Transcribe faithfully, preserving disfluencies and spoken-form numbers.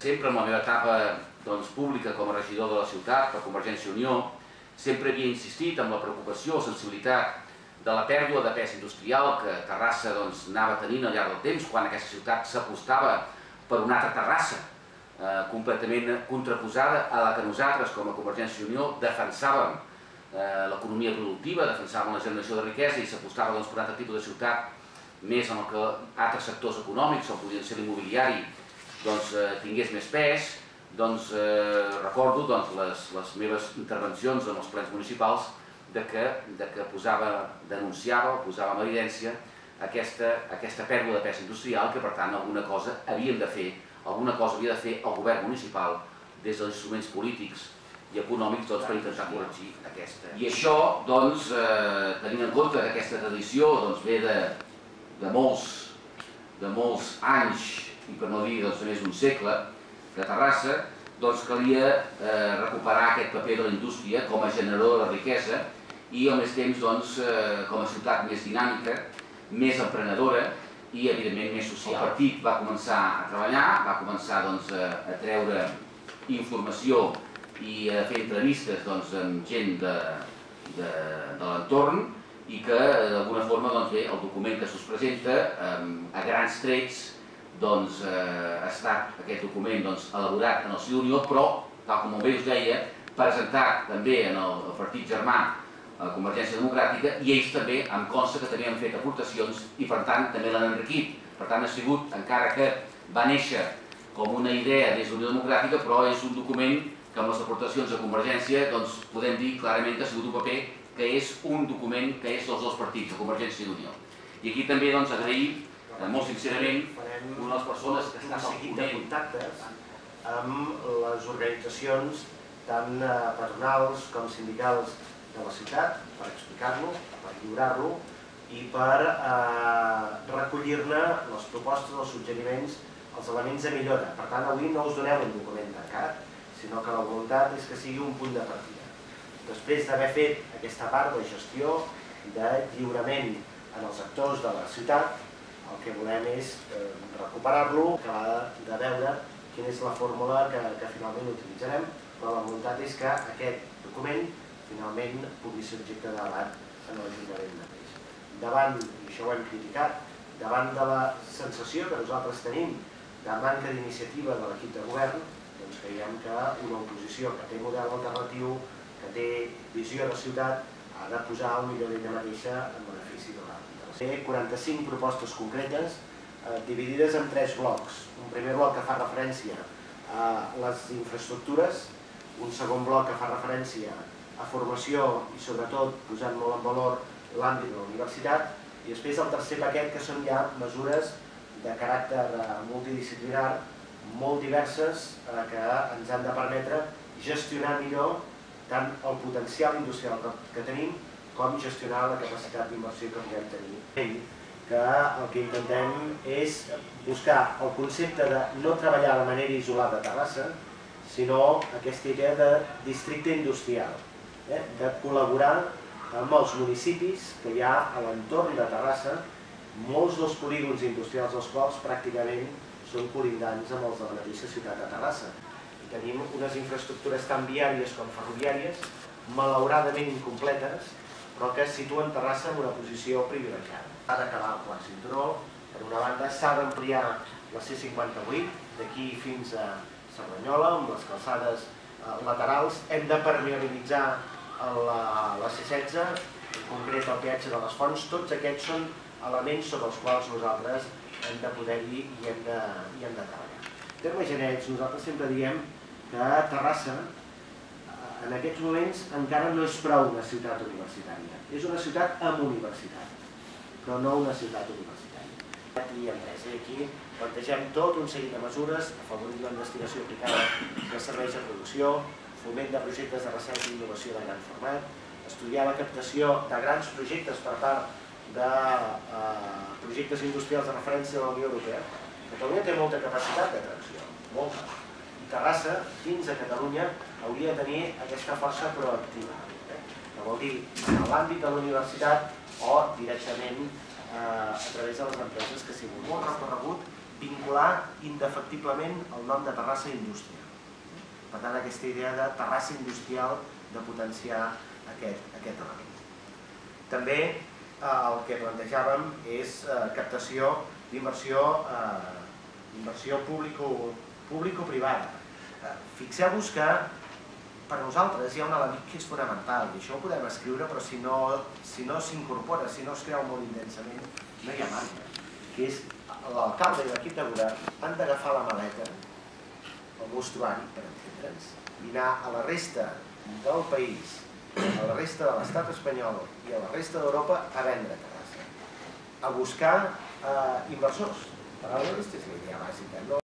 Sempre en la meva etapa pública com a regidor de la ciutat per Convergència i Unió, sempre havia insistit en la preocupació o sensibilitat de la pèrdua de pes industrial que Terrassa anava tenint al llarg del temps, quan aquesta ciutat s'apostava per una altra Terrassa completament contraposada a la que nosaltres, com a Convergència i Unió, defensàvem l'economia productiva, defensàvem la generació de riquesa i s'apostava per un altre tipus de ciutat més en el que altres sectors econòmics, com podien ser l'immobiliari, tingués més pes. Doncs recordo les meves intervencions en els plens municipals de que posava, denunciava o posava en evidència aquesta pèrdua de pes industrial que, per tant, alguna cosa havíem de fer, alguna cosa havia de fer el govern municipal des dels instruments polítics i econòmics per intentar corregir aquesta. I això, doncs, tenint en compte que aquesta tradició ve de molts anys, i per no dir més d'un segle, de Terrassa, doncs calia recuperar aquest paper de la indústria com a generador de riquesa i al mateix temps com a ciutat més dinàmica, més emprenedora i evidentment més social. El partit va començar a treballar, va començar a treure informació i a fer entrevistes amb gent de l'entorn i que d'alguna forma el document que se'ls presenta a grans trets ha estat aquest document elaborat en el si d'Unió, però, tal com bé us deia, presentat també en el partit germà Convergència Democràtica, i ells també em consta que també han fet aportacions i per tant també l'han enriquit. Per tant ha sigut, encara que va néixer com una idea des d'Unió Democràtica, però és un document que amb les aportacions de Convergència podem dir clarament que ha sigut un paper que és un document que és dels dos partits, de Convergència i d'Unió. I aquí també agrair molt sincerament una de les persones que està al seguit de contactes amb les organitzacions tant patronals com sindicals de la ciutat per explicar-lo, per lliurar-lo i per recollir-ne les propostes, els suggeriments, els elements de millora. Per tant, avui no us donem un document tancat, sinó que la voluntat és que sigui un punt de partida. Després d'haver fet aquesta part de gestió, de lliurament en els actors de la ciutat, el que volem és recuperar-lo, acabar de veure quina és la fórmula que finalment utilitzarem, però la voluntat és que aquest document finalment pugui ser objecte de debat en l'Ajuntament mateix. Davant, i això ho hem criticat, davant de la sensació que nosaltres tenim de manca d'iniciativa de l'equip de govern, doncs creiem que una oposició que té model alternatiu, que té visió de ciutat, ha de posar el millor d'ella mateixa en benefici de l'altre. Té quaranta-cinc propostes concretes dividides en tres blocs. Un primer bloc que fa referència a les infraestructures, un segon bloc que fa referència a formació i sobretot posant molt en valor l'àmbit de la universitat, i després el tercer paquet que són ja mesures de caràcter multidisciplinar molt diverses que ens han de permetre gestionar millor tant el potencial industrial que tenim com gestionar la capacitat d'inversió que podem tenir. Que el que intentem és buscar el concepte de no treballar de manera isolada a Terrassa, sinó aquesta idea de districte industrial, de col·laborar amb els municipis que hi ha a l'entorn de Terrassa, molts dels polígons industrials dels quals pràcticament són colindants amb els de la mateixa ciutat de Terrassa. I tenim unes infraestructures tan viàries com ferroviàries, malauradament incompletes, però que situen Terrassa en una posició privilegiada. Ha d'acabar el quart cinturó, per una banda s'ha d'ampliar la C cinquanta-vuit d'aquí fins a Cerdanyola, amb les calçades laterals, hem de permeabilitzar la C setze, en concret el peatge de les Fonts. Tots aquests són elements sobre els quals nosaltres hem de poder-hi i hem de treballar. En termes genèrics, nosaltres sempre diem que Terrassa en aquests moments encara no és prou una ciutat universitària. És una ciutat amb universitat, però no una ciutat universitària. I empresa. I aquí plantegem tot un seguit de mesures, afavorir la investigació aplicada de serveis de producció, foment de projectes de recerca i innovació de gran format, estudiar la captació de grans projectes per part de projectes industrials de referència de la Unió Europea. Catalunya té molta capacitat d'atracció, molta. I Terrassa, dins de Catalunya, hauria de tenir aquesta força proactiva, que vol dir en l'àmbit de la universitat o directament a través de les empreses que s'hi vulguin. Molt recorregut vincular indefectiblement el nom de Terrassa Indústria. Per tant, aquesta idea de Terrassa Industrial, de potenciar aquest element. També el que plantejàvem és captació d'inversió público-privada. Fixeu-vos que per nosaltres hi ha un element que és fonamental, i això ho podem escriure, però si no s'incorpora, si no es creu molt intensament, no hi ha marge, que és l'alcalde i l'equip de govern han d'agafar la maleta, el mostruari, per entendre'ns, i anar a la resta del país, a la resta de l'estat espanyol i a la resta d'Europa a vendre Terrassa, a buscar inversors. Per aleshores, aquesta és la idea bàsica.